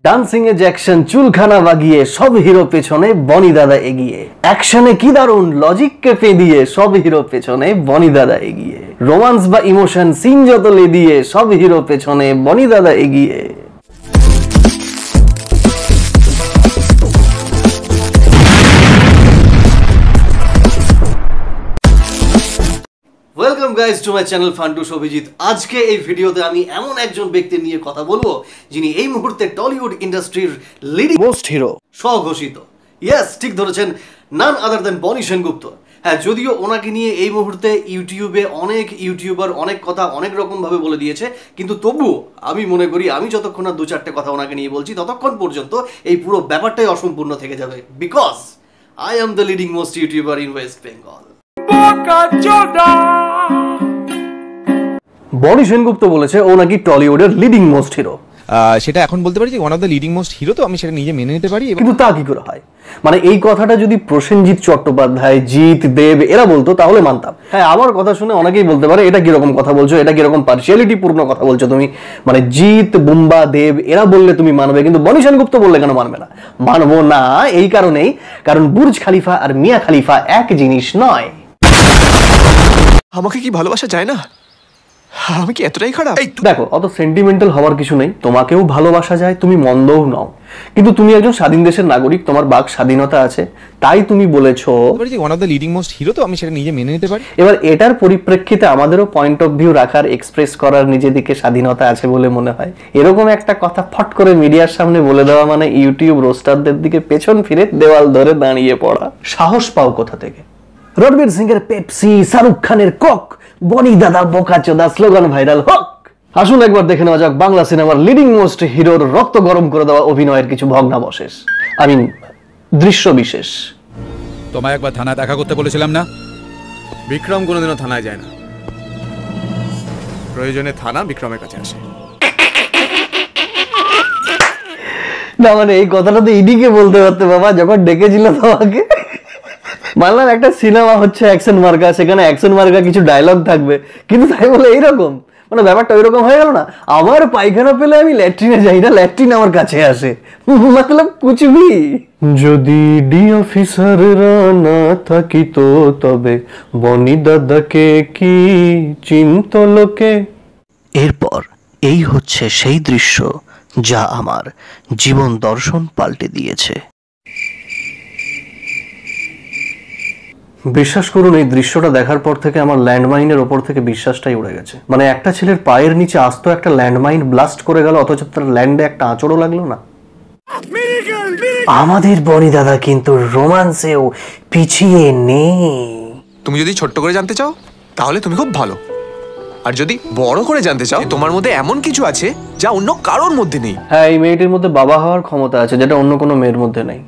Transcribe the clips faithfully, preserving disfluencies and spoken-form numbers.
Dancing এ Jackson চুলখানা বাগিয়ে সব hero পেছনে বনি দাদা এগিয়ে, অ্যাকশনে কি দারুণ লজিককে পেদিয়ে সব হিরো পেছনে বনি দাদা এগিয়ে, রোমান্স বা ইমোশন সিন যত লেদিয়ে সব হিরো পেছনে বনি দাদা এগিয়ে। Welcome guys to my channel Fantush Abhijit. আজকে এই ভিডিওতে আমি এমন একজন ব্যক্তি নিয়ে কথা বলবো যিনি এই মুহূর্তে টলিউড ইন্ডাস্ট্রির লিডিং মোস্ট হিরো স্বঘোষিত। ইয়েস, ঠিক ধরেছেন, নান আদার দেন বনি সেনগুপ্ত। হ্যাঁ, যদিও ওনাকে নিয়ে এই মুহূর্তে ইউটিউবে অনেক ইউটিউবার অনেক কথা অনেক রকম ভাবে বলে দিয়েছে, কিন্তু তবুও আমি মনে করি আমি যতক্ষণ না দু চারটে কথা ওনাকে নিয়ে বলছি ততক্ষণ পর্যন্ত এই পুরো ব্যাপারটাই অসম্পূর্ণ থেকে যাবে, because I am the leading most YouTuber in West Bengal. Bonny Sengupta বলেছে ও নাকি টলিউডের লিডিং মোস্ট হিরো। সেটা এখন বলতে পারি যে one of the leading most hero, তো আমি সেটা নিজে মেনে নিতে পারি। কিন্তু তা কি করে হয়? মানে এই কথাটা যদি প্রসেনজিৎ চট্টোপাধ্যায়, জিৎ দেব এরা বলতো তাহলে মানতাম। হ্যাঁ, আমার কথা শুনে অনেকেই বলতে পারে এটা কিরকম কথা বলছো, এটা কিরকম পার্সিয়ালিটি পূর্ণ কথা বলছো তুমি। মানে জিৎ, বুম্বা, দেব এরা বললে তুমি মানবে, কিন্তু বনি সেনগুপ্ত বললে কেন মানবে না? মানবো না এই কারণেই, কারণ বুর্জ খালিফা আর মিয়া খালিফা এক জিনিস নয়। আমাকে কি ভালোবাসা যায় না? আমি কি এতটাই খারাপ? দেখো, অত সেন্টিমেন্টাল হওয়ার কিছু নেই। তোমাকেও ভালোবাসা যায়, তুমি মন্দও নও, কিন্তু তুমি একজন স্বাধীন দেশের নাগরিক, তোমার বাক স্বাধীনতা আছে, তাই তুমি বলেছো one of the leading most hero, তো আমি সেটা নিজে মেনে নিতে পারি। এবার এটার পরিপ্রেক্ষিতে আমাদেরও পয়েন্ট অফ ভিউ রাখার, এক্সপ্রেস করার নিজেদিকে স্বাধীনতা আছে বলে মনে হয়। এরকম একটা কথা ফট করে মিডিয়ার সামনে বলে দেওয়া মানে ইউটিউব রোস্টারদের দিকে পেছন ফিরে দেওয়াল ধরে দাঁড়িয়ে পড়া। সাহস পাও কোথা থেকে? রণবীর সিং এর পেপসি, শাহরুখ খানের কক, বনি দাদা বোকাচোদা স্লোগান ভাইরাল হোক। আসুন একবার দেখে নেওয়া যাক বাংলা সিনেমার লিডিং মোস্ট হিরোর রক্ত গরম করে দেওয়া অভিনয়ের কিছু ভগ্নাবশেষ, আই মিন দৃশ্য বিশেষ। তোমায় একবার থানায় দেখা করতে বলেছিলাম না? বিক্রম কোনোদিনও থানায় যায় না, প্রয়োজনে থানা বিক্রমের কাছে আসে। না মানে এই কথাটা তো ইডিকে বলতে পারতে বাবা, যখন ডেকেছিল তোমাকে। মানলাম একটা সিনেমা হচ্ছে অ্যাকশন মার্কা, সেখানে অ্যাকশন মার্কা কিছু ডায়লগ থাকবে, কিন্তু তাই বলে এইরকম মানে ব্যাপারটা ওইরকম হয়ে গেল না। আমার পায়খানা পেলে আমি ল্যাট্রিনে যাই না, ল্যাট্রিন আমার কাছে আসে, মতলব কুচবি। যদি ডি অফিসাররা না থাকিতো তবে বনি দাদাকে কি চিনত লোকে। এরপর এই হচ্ছে সেই দৃশ্য যা আমার জীবন দর্শন পাল্টে দিয়েছে। বিশ্বাস করুন, এই দৃশ্যটা দেখার পর থেকে আমার ল্যান্ডমাইনের ওপর থেকে বিশ্বাসটাই উড়ে গেছে। মানে একটা ছেলের পায়ের নিচে আস্ত একটা ল্যান্ডমাইন ব্লাস্ট করে গেল, অথচ তার ল্যান্ডে একটা আঁচড়ও লাগলো না। আমাদের বনি দাদা কিন্তু রোমান্সেও পিছিয়ে নেই। তুমি যদি ছোট্ট করে জানতে চাও তাহলে তুমি খুব ভালো, আর যদি বড় করে জানতে চাও তোমার মধ্যে এমন কিছু আছে যা অন্য কারোর মধ্যে নেই। হ্যাঁ, এই মেয়েটির মধ্যে বাবা হওয়ার ক্ষমতা আছে, যেটা অন্য কোনো মেয়ের মধ্যে নেই।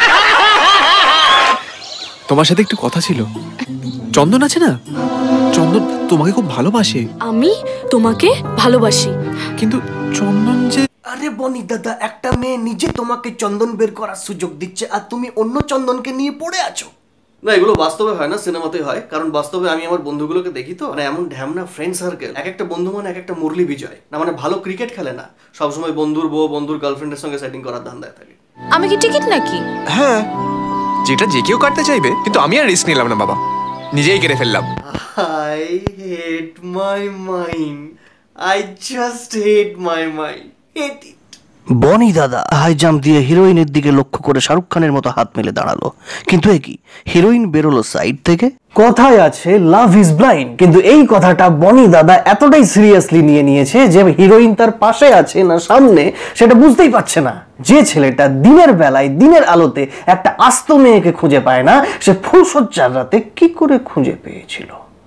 তোমার সাথে একটু কথা ছিল। চন্দন আছে না, চন্দন তোমাকে খুব ভালোবাসে। আমি তোমাকে ভালোবাসি, কিন্তু চন্দন যে... আরে বনি দাদা, একটা মেয়ে নিজে তোমাকে চন্দন বের করার সুযোগ দিচ্ছে আর তুমি অন্য চন্দনকে নিয়ে পড়ে আছো। না, এগুলো বাস্তবে হয় না, সিনেমাতে হয়। কারণ বাস্তবে আমি আমার বন্ধুগুলোকে দেখি তো, মানে এমন ঢ্যামনা ফ্রেন্ড সার্কেল, এক একটা বন্ধু মানে এক একটা মুরলি বিজয় না, মানে ভালো ক্রিকেট খেলে না, সবসময় বন্ধুর বউ বন্ধুর গার্লফ্রেন্ডের সঙ্গে সেটিং করার ধান্দায় থাকে। আমি কি টিকিট নাকি? হ্যাঁ, যেটা যে কেউ কাটতে চাইবে, কিন্তু আমি আর রিস্ক নিলাম না বাবা, নিজেই কেটে ফেললাম। I hate my mind. I just hate my mind. Hate it. বনি দাদা হাই জাম্প দিয়ে হিরোইনের দিকে লক্ষ্য করে শাহরুখ খানের মতো হাত মেলে দাঁড়ালো, কিন্তু এ কি, হিরোইন বেরোলো সাইড থেকে। কথায় আছে লাভ ইজ ব্লাইন্ড, কিন্তু এই কথাটা বনি দাদা এতটাই সিরিয়াসলি নিয়ে নিয়েছে যে হিরোইন তার পাশে আছে না সামনে সেটা বুঝতেই পারছে না। যে ছেলেটা দিনের বেলায় দিনের আলোতে একটা আস্ত মেয়েকে খুঁজে পায় না, সে ফুলসজ্জার রাতে কি করে খুঁজে পেয়েছিল?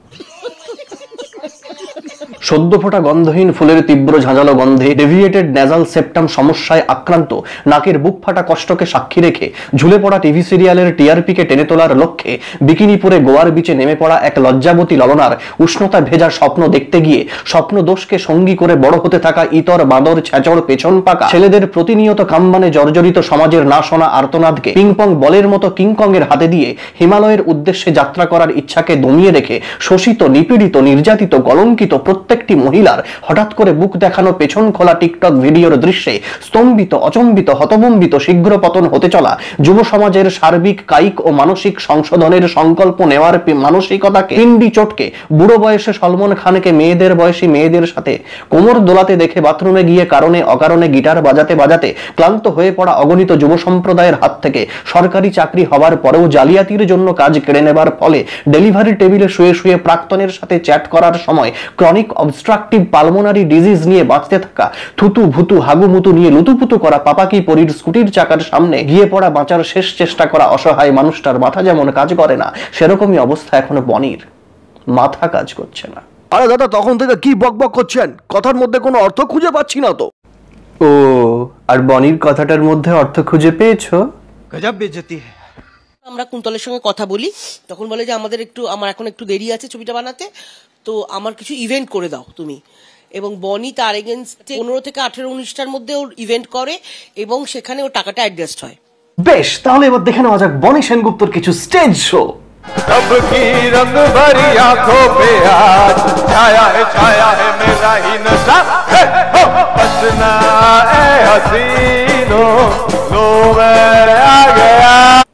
সদ্য ফোটা গন্ধহীন ফুলের তীব্র ঝাঁঝালো গন্ধে, ডেভিয়েটেড ন্যাজাল সেপ্টাম সমস্যায় আক্রান্ত, নাকের বুক ফাটা কষ্টকে সাক্ষী রেখে ঝুলে পড়া টিভি সিরিয়ালের টিআরপিকে টেনে তোলার লক্ষ্যে বিকিনি পরে গোয়ার বিচে নেমে পড়া এক লজ্জাবতী ললনার উষ্ণতা ভেজা স্বপ্ন দেখতে গিয়ে স্বপ্ন দোষকে সঙ্গী করে বড় হতে থাকা ইতর বাঁদর ছ্যাঁচড় পেছন পাকা ছেলেদের প্রতিনিয়ত কাম্বানে জর্জরিত সমাজের না শোনা আর্তনাদকে পিংপং বলের মতো কিংকং এর হাতে দিয়ে হিমালয়ের উদ্দেশ্যে যাত্রা করার ইচ্ছাকে দমিয়ে রেখে শোষিত, নিপীড়িত, নির্যাতিত, কলঙ্কিত প্রত্যেক প্রত্যেকটি মহিলার হঠাৎ করে বুক দেখানো পেছন খোলা টিকটক ভিডিওর দৃশ্যে স্তম্ভিত, অচম্বিত, হতবম্বিত, শীঘ্র পতন হতে চলা যুব সমাজের সার্বিক কায়িক ও মানসিক সংশোধনের সংকল্প নেওয়ার মানসিকতাকে পিন্ডি চটকে বুড়ো বয়সে সলমন খানকে মেয়েদের বয়সী মেয়েদের সাথে কোমর দোলাতে দেখে বাথরুমে গিয়ে কারণে অকারণে গিটার বাজাতে বাজাতে ক্লান্ত হয়ে পড়া অগণিত যুব সম্প্রদায়ের হাত থেকে সরকারি চাকরি হওয়ার পরেও জালিয়াতির জন্য কাজ কেড়ে নেবার ফলে ডেলিভারি টেবিলে শুয়ে শুয়ে প্রাক্তনের সাথে চ্যাট করার সময় ক্রনিক অবস্ট্রাকটিভ পালমোনারি ডিজিজ নিয়ে বাঁচতে থাকা, থুতু ভুতু হাগুমুতু নিয়ে লুতুপুতু করা পাপাকি পরীর স্কুটির চাকার সামনে গিয়ে পড়া বাঁচার শেষ চেষ্টা করা অসহায় মানুষটার মাথা যেমন কাজ করে না, সেরকমই অবস্থা এখন বনির, মাথা কাজ করছে না। আরে দাদা, তখন থেকে কি বকবক করছেন? কথার মধ্যে কোনো অর্থ খুঁজে পাচ্ছি না তো। ও, আর বনির কথাটার মধ্যে অর্থ খুঁজে পেয়েছো? গজব বেজতি। আমরা কুন্তলের সঙ্গে কথা বলি, তখন বলে যে আমাদের একটু আমার এখন একটু দেরি আছে ছবিটা বানাতে, তো আমার কিছু ইভেন্ট করে দাও তুমি। এবং বনি তার এগেনস্টে পনেরো থেকে আঠেরো উনিশটার মধ্যে ওর ইভেন্ট করে এবং সেখানে ওর টাকাটা অ্যাডজাস্ট হয়। বেশ, তাহলে এবার দেখে নেওয়া যাক বনি সেনগুপ্তর কিছু স্টেজ শো। सबकी रंग भरी आंखों पे आज छाया है छाया है मेरा ही नशा है हो बचना ए हसीनो लो मैं आ गया।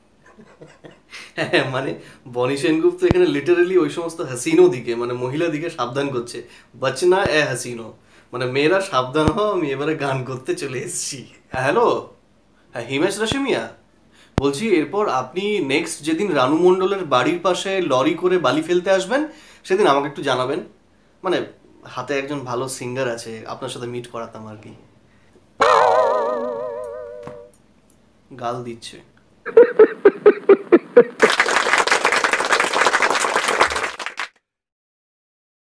মানে বনি সেনগুপ্ত এখানে লিটারালি ওই সমস্ত হাসিনো দিকে, মানে মহিলা দিকে সাবধান করছে, বচনা এ হাসিনো, মানে মেয়েরা সাবধান হও, আমি এবারে গান করতে চলে এসেছি। হ্যালো, হ্যাঁ হিমেশ রেশমিয়া বলছি, এরপর আপনি নেক্সট যেদিন রানু মণ্ডলের বাড়ির পাশে লরি করে বালি ফেলতে আসবেন সেদিন আমাকে একটু জানাবেন, মানে হাতে একজন ভালো সিঙ্গার আছে, আপনার সাথে মিট করাতাম আর কি। গাল দিচ্ছে।